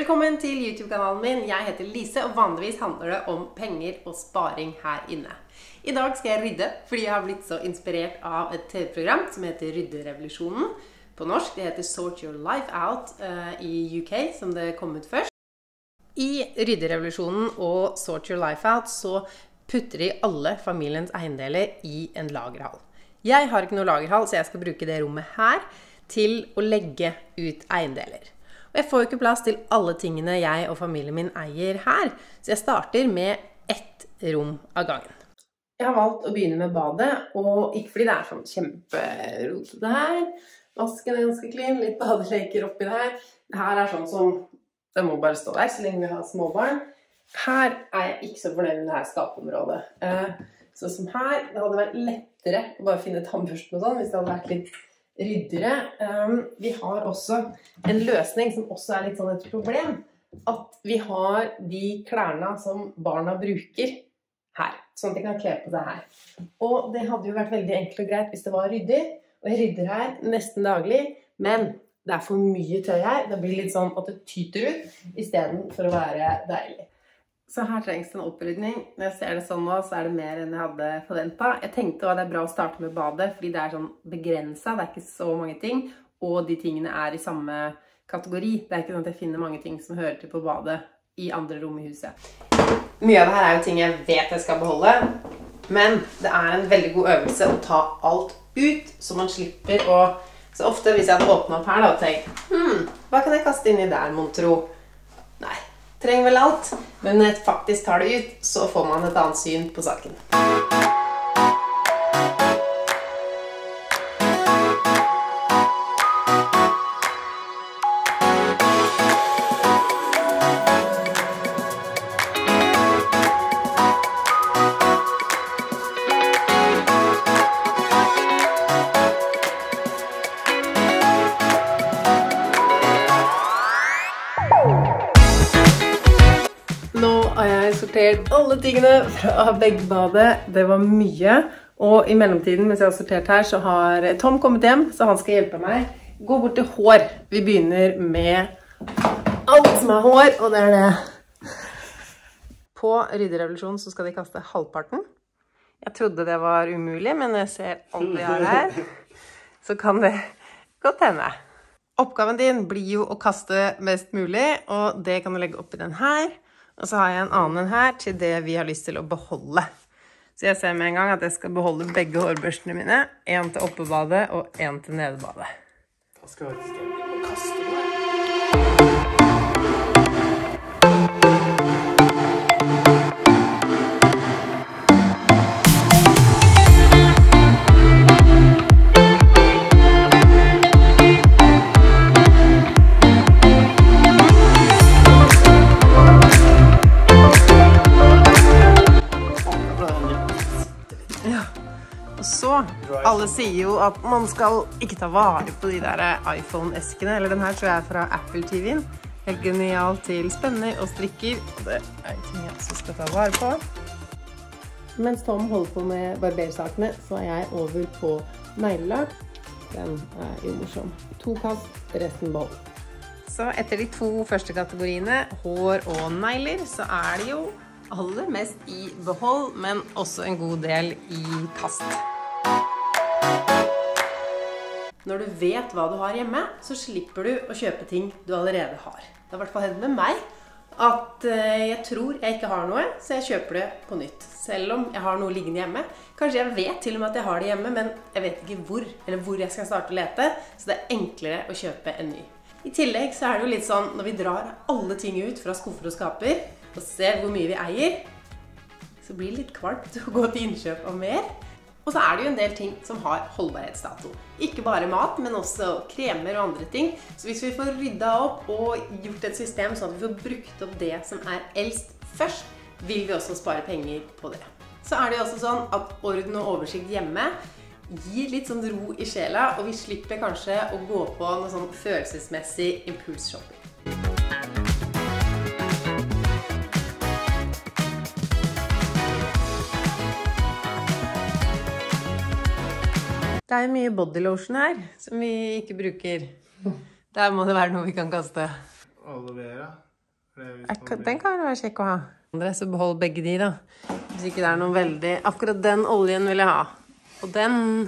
Velkommen til YouTube-kanalen min. Jeg heter Lise, og vanligvis handler det om penger og sparing her inne. I dag skal jeg rydde, fordi jeg har blitt så inspirert av et TV-program som heter Rydderevolusjonen. På norsk, det heter Sort Your Life Out i UK, som det kom ut først. I Rydderevolusjonen og Sort Your Life Out så putter de alle familiens eiendeler i en lagerhall. Jeg har ikke noe lagerhall, så jeg skal bruke det rommet her til å legge ut eiendeler. Og jeg får jo ikke plass til alle tingene jeg og familien min eier her, så jeg starter med ett rom av gangen. Jeg har valgt å begynne med badet, og ikke fordi det er sånn kjemperotete her. Vasken er ganske clean, litt badeleker oppi det her. Det her er sånn som, det må bare stå der så lenge vi har småbarn. Her er jeg ikke så fornøyd med det her skapområdet. Så som her, det hadde vært lettere å bare finne tannbørsten og sånn, hvis det hadde vært litt ryddere. Vi har også en løsning som også er litt sånn et problem, at vi har de klærne som barna bruker her, sånn at de kan kle på seg her. Og det hadde jo vært veldig enkelt og greit hvis det var ryddig, og jeg rydder her nesten daglig, men det er for mye tøy her. Det blir litt sånn at det tyter ut, i stedet for å være deilig. Så her trengs det en opprydning. Når jeg ser det sånn nå, så er det mer enn jeg hadde forventet. Jeg tenkte at det er bra å starte med badet, fordi det er sånn begrenset, det er ikke så mange ting, og de tingene er i samme kategori. Det er ikke sånn at jeg finner mange ting som hører til på badet i andre rom i huset. Mye av det her er jo ting jeg vet jeg skal beholde, men det er en veldig god øvelse å ta alt ut, så man slipper å... Så ofte hvis jeg hadde åpnet opp her da, og tenkt, hva kan jeg kaste inn i der, mon tro? Nei. Trenger vel alt, men når jeg faktisk tar det ut, så får man et annet syn på saken. Nå har jeg sortert alle tingene fra badet. Det var mye. Og i mellomtiden, mens jeg har sortert her, så har Tom kommet hjem, så han skal hjelpe meg. Gå bort til hår. Vi begynner med alt som er hår, og det er det. På Rydderevolusjonen så skal de kaste halvparten. Jeg trodde det var umulig, men når jeg ser alt vi har her, så kan det godt hende. Oppgaven din blir jo å kaste mest mulig, og det kan du legge oppi den her. Og så har jeg en annen her til det vi har lyst til å beholde. Så jeg ser med en gang at jeg skal beholde begge hårbørstene mine. En til oppebadet og en til nedebadet. Da skal jeg faktisk kaste det. Alle sier jo at man skal ikke ta vare på de der iPhone-eskene, eller den her tror jeg er fra Apple TV-en. Helt genial til spenner og strikker, og det er ting jeg også skal ta vare på. Mens Tom holder på med barbersakene, så er jeg over på neglelakk. Den er jo morsom. 2 kast, resten behold. Så etter de 2 første kategoriene, hår og negler, så er det jo aller mest i behold, men også en god del i kast. Når du vet hva du har hjemme, så slipper du å kjøpe ting du allerede har. Det har i hvert fall hendt med meg at jeg tror jeg ikke har noe, så jeg kjøper det på nytt. Selv om jeg har noe liggende hjemme. Kanskje jeg vet til og med at jeg har det hjemme, men jeg vet ikke hvor, eller hvor jeg skal starte å lete, så det er enklere å kjøpe en ny. I tillegg så er det jo litt sånn, når vi drar alle ting ut fra skuffer og skaper, og ser hvor mye vi eier, så blir det litt kvalmt å gå til innkjøp av mer. Og så er det jo en del ting som har holdbarhetsdato. Ikke bare mat, men også kremer og andre ting. Så hvis vi får ryddet opp og gjort et system sånn at vi får brukt opp det som er eldst først, vil vi også spare penger på det. Så er det jo også sånn at orden og oversikt hjemme gir litt sånn ro i sjela, og vi slipper kanskje å gå på noe sånn følelsesmessig impulsshopping. Det er mye bodylotion her, som vi ikke bruker. Der må det være noe vi kan kaste. Aloe vera. Den kan være kjekk å ha. Så behold begge de da. Hvis ikke det noe veldig... Akkurat den oljen vil jeg ha. Og den...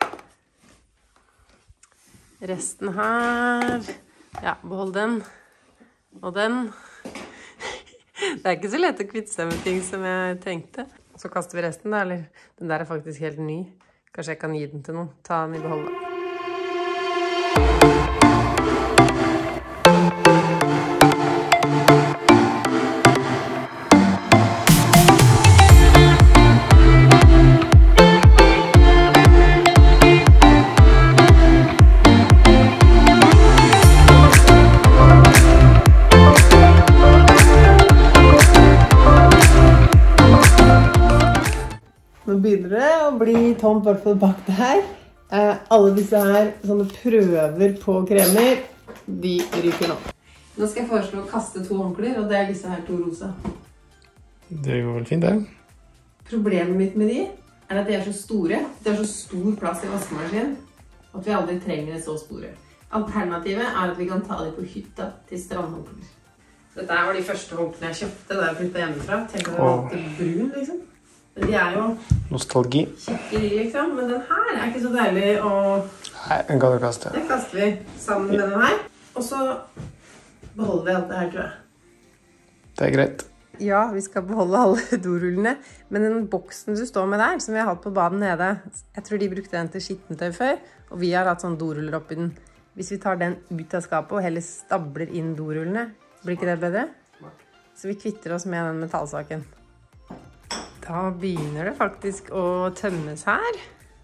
Resten her... Ja, behold den. Og den. Det ikke så lett å kvitte seg med ting som jeg tenkte. Så kaster vi resten da, eller? Den der faktisk helt ny. Kanskje jeg kan gi den til noen. Ta den i behold da. Nå begynner det å bli tomt hvert fall bak det her. Alle disse her sånne prøver på kremer, de ryker nå. Nå skal jeg foreslå å kaste 2 håndklær, og det disse her 2 rosa. Det går vel fint, det. Problemet mitt med de at de så store. Det så stor plass i vaskemaskinen at vi aldri trenger det så store. Alternativet at vi kan ta de på hytta til strandhåndklær. Dette var de første håndklærne jeg kjøpte da jeg flyttet hjemmefra. Tenk at det var alltid brun, liksom. De jo nostalgi. Kjekke, liksom. Men den her ikke så deilig å... Nei, den kan du kaste. Den kaster vi sammen med den her. Og så beholder vi alt det her, tror jeg. Det greit. Ja, vi skal beholde alle dorullene. Men den boksen du står med der, som vi har hatt på baden nede, jeg tror de brukte den til skittentøy før, og vi har hatt sånn doruller oppi den. Hvis vi tar den ut av skapet og heller stabler inn dorullene, blir ikke det bedre? Så vi kvitter oss med den metallsaken. Da begynner det faktisk å tømmes her.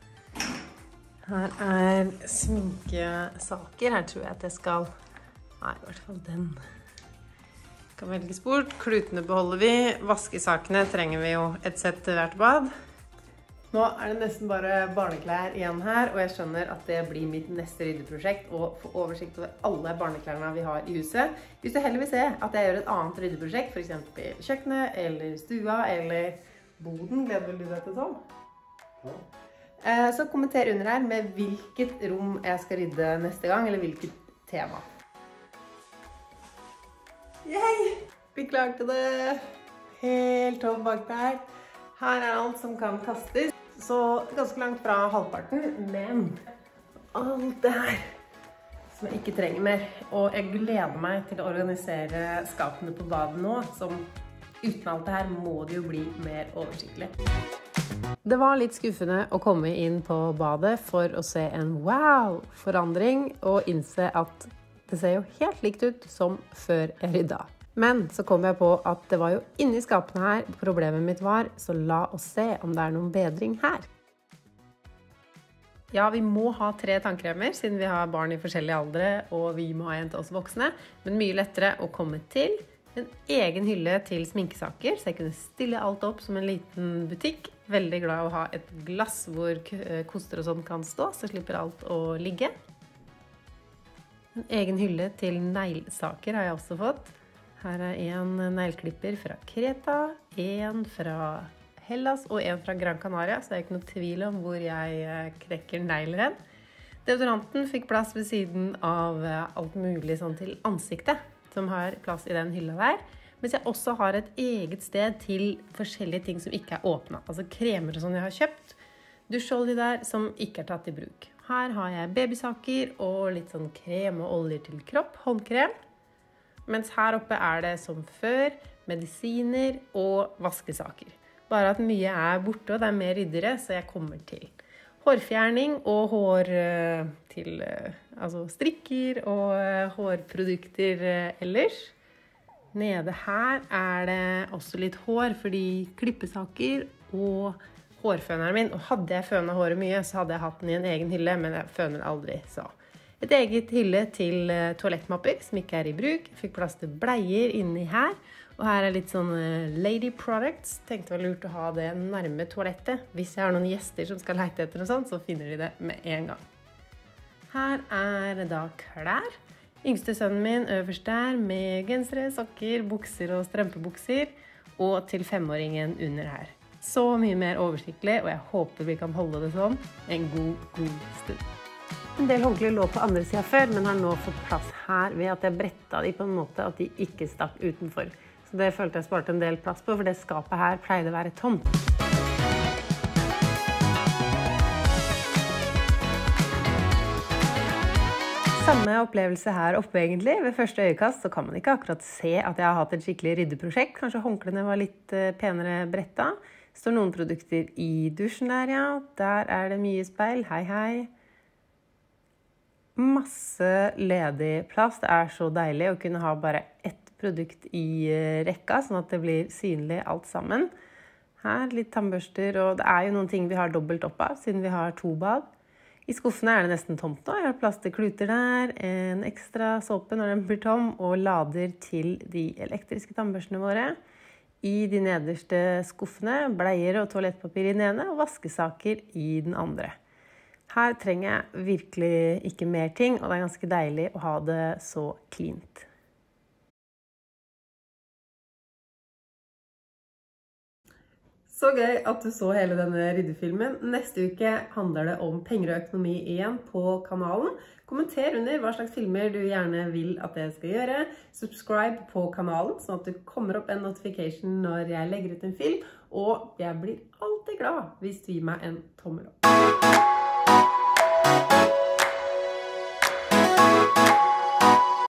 Her sminkesaker. Her tror jeg at jeg skal... Nei, i hvert fall den. Kan velges bort. Klutene beholder vi. Vaskesakene trenger vi jo et sett til hvert bad. Nå det nesten bare barneklær igjen her, og jeg skjønner at det blir mitt neste ryddeprosjekt å få oversikt over alle barneklærne vi har i huset. Hvis du heller vil se at jeg gjør et annet ryddeprosjekt, for eksempel kjøkkenet, eller stua, eller... Boden, gleder vel du deg til sånn? Ja. Så kommenter under her med hvilket rom jeg skal rydde neste gang, eller hvilket tema. Yay! Vi klarte det! Helt tomt bak der. Her alt som kan kastes. Så ganske langt fra halvparten, men alt det her som jeg ikke trenger mer. Og jeg gleder meg til å organisere skapene på badet nå, som uten alt det her må det jo bli mer oversiktlig. Det var litt skuffende å komme inn på badet for å se en wow-forandring og innse at det ser jo helt likt ut som før jeg rydda. Men så kom jeg på at det var jo inni skapene her problemet mitt var, så la oss se om det noen bedring her. Ja, vi må ha 3 tannkremer siden vi har barn i forskjellige aldre, og vi må ha en til oss voksne, men mye lettere å komme til. En egen hylle til sminkesaker, så jeg kunne stille alt opp som en liten butikk. Veldig glad å ha et glass hvor koster og sånn kan stå, så slipper alt å ligge. En egen hylle til neglsaker har jeg også fått. Her en neglklipper fra Kreta, en fra Hellas og en fra Gran Canaria, så det ikke noe tvil om hvor jeg krekker negler hen. Deodoranten fikk plass ved siden av alt mulig sånn til ansiktet, som har plass i den hylla der, mens jeg også har et eget sted til forskjellige ting som ikke åpnet. Altså kremer og sånn jeg har kjøpt, dusjolje der som ikke tatt i bruk. Her har jeg babysaker og litt sånn krem og oljer til kropp, håndkrem. Mens her oppe det som før, medisiner og vaskesaker. Bare at mye borte og det mer ryddere, så jeg kommer til hårfjerning og hår til altså strikker og hårprodukter ellers. Nede her det også litt hår, fordi klippesaker og hårføneren min. Og hadde jeg fønet håret mye, så hadde jeg hatt den i en egen hylle, men jeg føner aldri, så. Et eget hylle til toalettmapper som ikke i bruk. Jeg fikk plass til bleier inni her. Og her litt sånn lady products. Tenkte det var lurt å ha det nærme toalettet. Hvis jeg har noen gjester som skal leite etter noe sånt, så finner de det med en gang. Her det da klær. Yngste sønnen min øverst der med gensere, sokker, bukser og strømpebukser. Og til 5-åringen under her. Så mye mer oversiktlig, og jeg håper vi kan holde det sånn en god stund. En del håndklær lå på andre siden før, men har nå fått plass her ved at jeg brettet de på en måte at de ikke stakk utenfor. Så det følte jeg sparte en del plass på, for det skapet her pleide å være tomt. Samme opplevelse her oppe egentlig. Ved første øyekast så kan man ikke akkurat se at jeg har hatt et skikkelig ryddeprosjekt. Kanskje håndklærne var litt penere brettet. Står noen produkter i dusjen der, ja. Der er det mye speil. Hei, hei. Masse ledig plass. Det er så deilig å kunne ha bare ett produkt i rekka, sånn at det blir synlig alt sammen. Her litt tannbørster, og det er jo noen ting vi har dobbelt opp av, siden vi har 2 bad. I skuffene er det nesten tomt nå. Jeg har plass til kluter der, en ekstra såpe når den blir tom, og lader til de elektriske tannbørstene våre. I de nederste skuffene, bleier og toalettpapir i den ene, og vaskesaker i den andre. Her trenger jeg virkelig ikke mer ting, og det er ganske deilig å ha det så cleant. Så gøy at du så hele denne ryddefilmen. Neste uke handler det om penger og økonomi igjen på kanalen. Kommenter under hva slags filmer du gjerne vil at jeg skal gjøre. Subscribe på kanalen, sånn at det kommer opp en notification når jeg legger ut en film. Og jeg blir alltid glad hvis du gir meg en tommel opp.